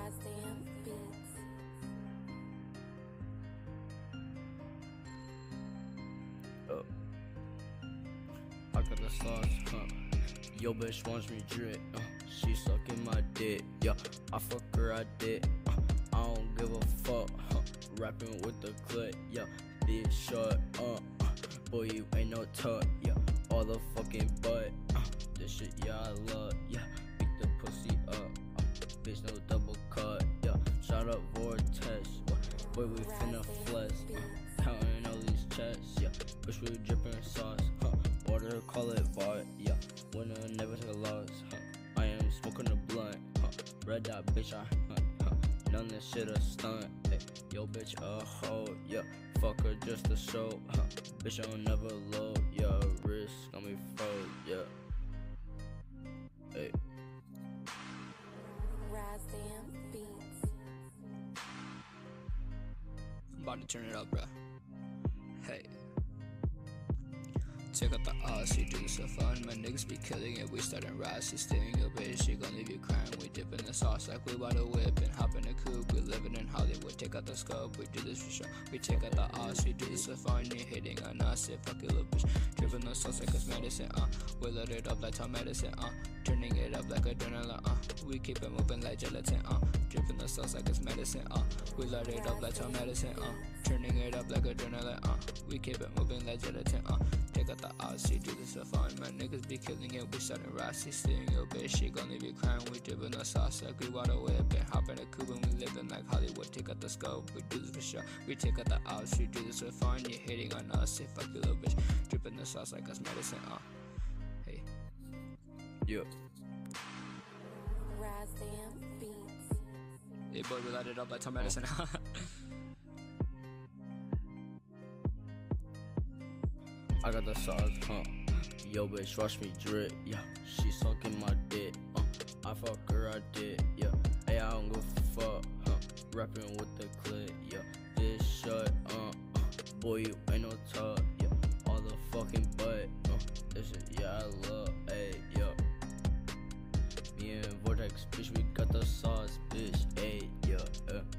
I got the sauce, Yo, bitch wants me drip, she sucking my dick, yeah. I fuck her, I did, I don't give a fuck, rapping with the clip, yeah. Bitch short, boy, you ain't no tut, yeah. All the fucking butt, this shit, yeah, I love, yeah. Beat the pussy up, bitch, no double cut, yeah. Shout out Vortex, boy, we finna flex, counting all these checks, yeah. Bitch, we dripping sauce, Water, call it Vart, yeah. Winner, never take a loss, I am smoking a blunt, red dot, bitch, I hunt, none of this shit a stunt, hey. Yo, bitch, a hoe, yeah. Fuck her just to show, bitch, I'll never load, yeah. Wrist on me froze, yeah. Hey. I'm about to turn it up, bruh. Hey. Check out the odds, you do this for fun. My niggas be killing it, we starting rise. She stealing your bitch, she gon' leave you crying. We dipping the sauce like we bout to whip and hop in the coupe. We living in Hollywood, take out the scope. We do this for sure. We take out the odds, we do this for fun. You hating on us, say fuck you little bitch. Dripping the sauce like it's medicine, We load it up like top medicine, Turning it up like adrenaline, We keep it moving like gelatin, Dripping the sauce like it's medicine, We load it up like top medicine, Turning it up like adrenaline, We keep it moving like gelatin, Take out the odds, she do this for fun. My niggas be killing it, we starting rise. She stealing your bitch, she gon' leave you crying. We dripping the sauce like we water whip and hop in the coupe and we living like Hollywood. Take out the scope, we do this for sure. We take out the odds, she do this for fun. You hating on us, say fuck you little bitch. Dripping the sauce like us medicine, Hey. Yeah. Hey boy, we light it up like top medicine. I got the sauce, Yo, bitch, watch me drip, yeah. She sucking my dick, I fuck her, I did, yeah. Hey, I don't give a fuck, rapping with the clip, yeah. This shut, boy, you ain't no talk, yeah. All the fucking butt, this shit, yeah, I love, hey, yeah. Me and Vortex, bitch, we got the sauce, bitch, hey, yeah.